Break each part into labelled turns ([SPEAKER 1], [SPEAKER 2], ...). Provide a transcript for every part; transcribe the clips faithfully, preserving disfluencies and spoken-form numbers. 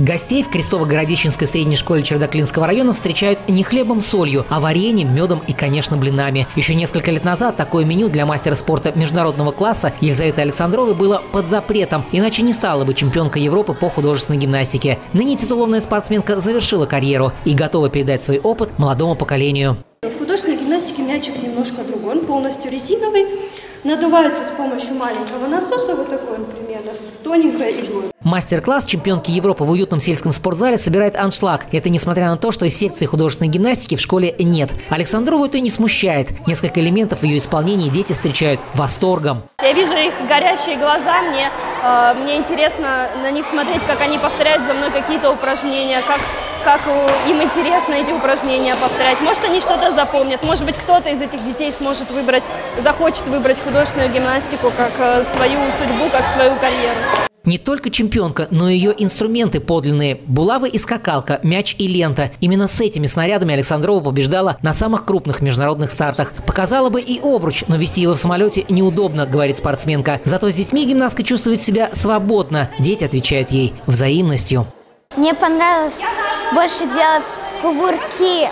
[SPEAKER 1] Гостей в Крестово-Городищенской средней школе Чердаклинского района встречают не хлебом-солью, а вареньем, медом и, конечно, блинами. Еще несколько лет назад такое меню для мастера спорта международного класса Елизаветы Александровой было под запретом, иначе не стала бы чемпионкой Европы по художественной гимнастике. Ныне титулованная спортсменка завершила карьеру и готова передать свой опыт молодому поколению.
[SPEAKER 2] В художественной гимнастике мячик немножко другой, он полностью резиновый, надувается с помощью маленького насоса, вот такой он примерно, с тоненькой иглой.
[SPEAKER 1] Мастер-класс чемпионки Европы в уютном сельском спортзале собирает аншлаг. Это несмотря на то, что секции художественной гимнастики в школе нет. Александрову это не смущает. Несколько элементов в ее исполнении дети встречают восторгом.
[SPEAKER 3] Я вижу их горящие глаза, мне, э, мне интересно на них смотреть, как они повторяют за мной какие-то упражнения, как, как им интересно эти упражнения повторять. Может, они что-то запомнят, может быть, кто-то из этих детей сможет выбрать, захочет выбрать художественную гимнастику как э, свою судьбу, как свою карьеру.
[SPEAKER 1] Не только чемпионка, но и ее инструменты подлинные. Булавы и скакалка, мяч и лента. Именно с этими снарядами Александрова побеждала на самых крупных международных стартах. Показала бы и обруч, но вести его в самолете неудобно, говорит спортсменка. Зато с детьми гимнастка чувствует себя свободно. Дети отвечают ей взаимностью.
[SPEAKER 4] Мне понравилось больше делать кувырки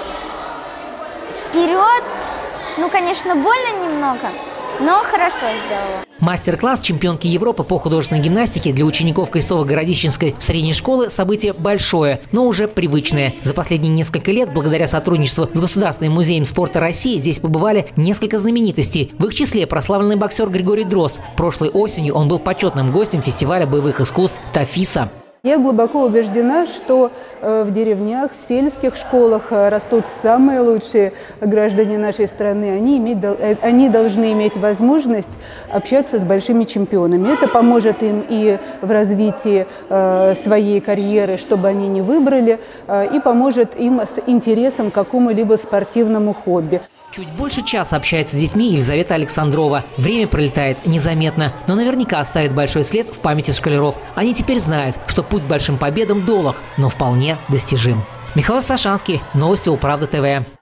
[SPEAKER 4] вперед. Ну, конечно, больно немного, но хорошо сделала.
[SPEAKER 1] Мастер-класс чемпионки Европы по художественной гимнастике для учеников Крестово-Городищенской средней школы – событие большое, но уже привычное. За последние несколько лет, благодаря сотрудничеству с Государственным музеем спорта России, здесь побывали несколько знаменитостей. В их числе прославленный боксер Григорий Дрозд. Прошлой осенью он был почетным гостем фестиваля боевых искусств «Тафиса».
[SPEAKER 5] Я глубоко убеждена, что в деревнях, в сельских школах растут самые лучшие граждане нашей страны. Они, иметь, они должны иметь возможность общаться с большими чемпионами. Это поможет им и в развитии своей карьеры, чтобы они не выбрали, и поможет им с интересом к какому-либо спортивному хобби.
[SPEAKER 1] Чуть больше часа общается с детьми Елизавета Александрова. Время пролетает незаметно, но наверняка оставит большой след в памяти школяров. Они теперь знают, что путь к большим победам долг, но вполне достижим. Михаил Сашанский, новости Управда ТВ.